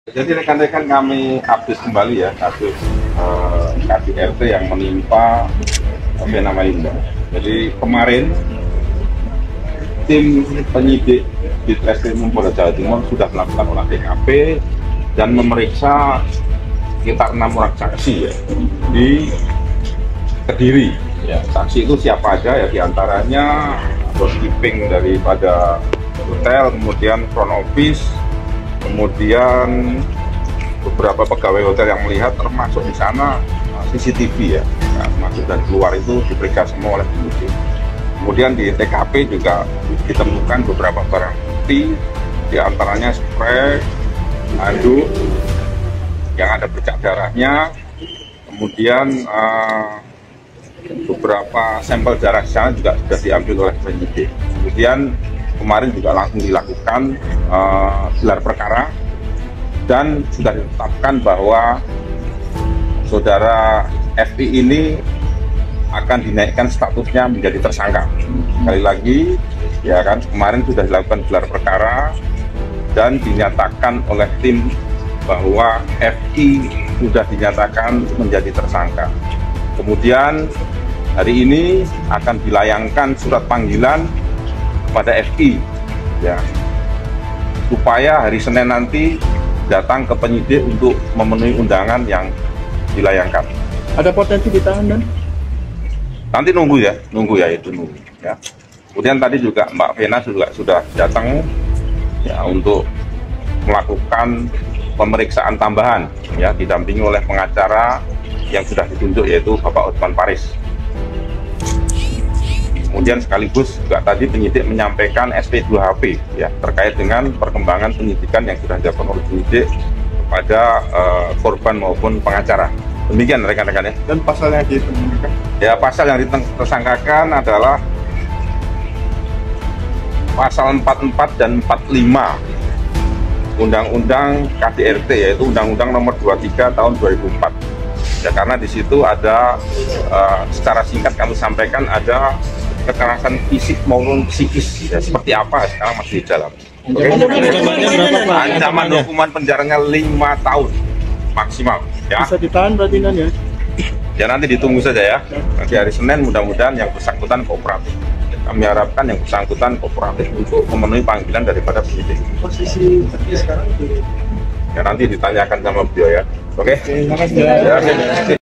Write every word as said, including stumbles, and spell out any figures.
Jadi rekan-rekan kami update kembali ya kasus uh, K D R T yang menimpa Vena Melinda. Jadi kemarin tim penyidik di Treskrimum Polda Jawa Timur sudah melakukan olah T K P dan memeriksa sekitar enam orang saksi ya di Kediri. Ya, saksi itu siapa aja ya, diantaranya housekeeping daripada hotel, kemudian front office, kemudian beberapa pegawai hotel yang melihat, termasuk di sana C C T V ya, nah, masuk dan keluar itu diperiksa semua oleh penyidik. Kemudian di T K P juga ditemukan beberapa barang bukti, diantaranya spray, handuk yang ada bercak darahnya, kemudian uh, beberapa sampel darah sana juga sudah diambil oleh penyidik. Kemudian kemarin juga langsung dilakukan uh, gelar perkara dan sudah ditetapkan bahwa saudara F I ini akan dinaikkan statusnya menjadi tersangka. Sekali lagi ya kan, kemarin sudah dilakukan gelar perkara dan dinyatakan oleh tim bahwa F I sudah dinyatakan menjadi tersangka. Kemudian hari ini akan dilayangkan surat panggilan pada F I ya, supaya hari Senin nanti datang ke penyidik untuk memenuhi undangan yang dilayangkan. Ada potensi ditahan dan? Nanti nunggu ya, nunggu ya itu nunggu ya. Kemudian tadi juga Mbak Vena juga sudah datang ya untuk melakukan pemeriksaan tambahan ya, didampingi oleh pengacara yang sudah ditunjuk yaitu Bapak Hotman Paris. Kemudian sekaligus juga tadi penyidik menyampaikan S P dua H P ya terkait dengan perkembangan penyidikan yang sudah dilakukan oleh penyidik kepada uh, korban maupun pengacara. Demikian rekan-rekan ya. Dan pasal yang ditemukan? Ya, pasal yang ditersangkakan adalah pasal empat puluh empat dan empat puluh lima Undang-Undang K D R T, yaitu Undang-Undang Nomor dua puluh tiga Tahun dua ribu empat. Ya, karena di situ ada uh, secara singkat kami sampaikan ada kekerasan fisik maupun psikis ya, seperti apa sekarang masih di dalam. Oke. Okay? Ancaman hukuman penjaranya lima tahun maksimal ya. Bisa ditahan berarti kan ya? Ya nanti ditunggu saja ya. Nanti hari Senin mudah-mudahan yang bersangkutan kooperatif. Kami harapkan yang bersangkutan kooperatif untuk memenuhi panggilan daripada penyidik. Posisi sekarang itu? Ya nanti ditanyakan sama beliau ya. Oke. Okay? Terima kasih. Ya, okay.